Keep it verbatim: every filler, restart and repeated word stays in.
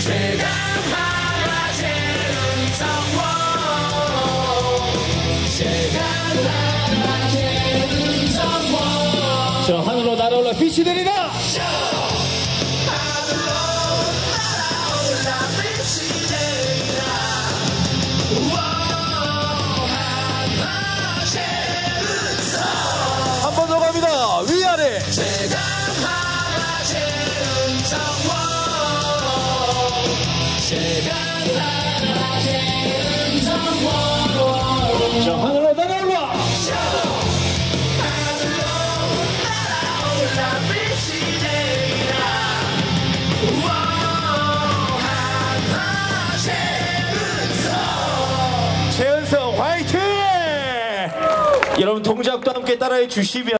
저 하늘로 날아올라 빛이 되리라. 한 번 더 갑니다. 위아래. 저 하늘로 날아올라. 최은성 화이팅! 여러분 동작도 함께 따라해 주시면